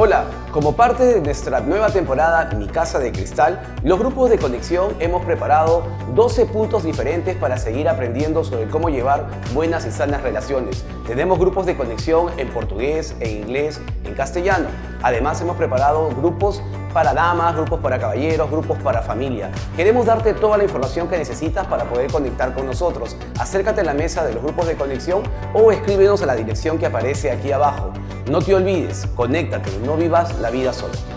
Hola, como parte de nuestra nueva temporada Mi Casa de Cristal, los grupos de conexión hemos preparado 12 puntos diferentes para seguir aprendiendo sobre cómo llevar buenas y sanas relaciones. Tenemos grupos de conexión en portugués, en inglés, en castellano. Además hemos preparado grupos para damas, grupos para caballeros, grupos para familia. Queremos darte toda la información que necesitas para poder conectar con nosotros. Acércate a la mesa de los grupos de conexión o escríbenos a la dirección que aparece aquí abajo. No te olvides, conéctate, no vivas la vida solo.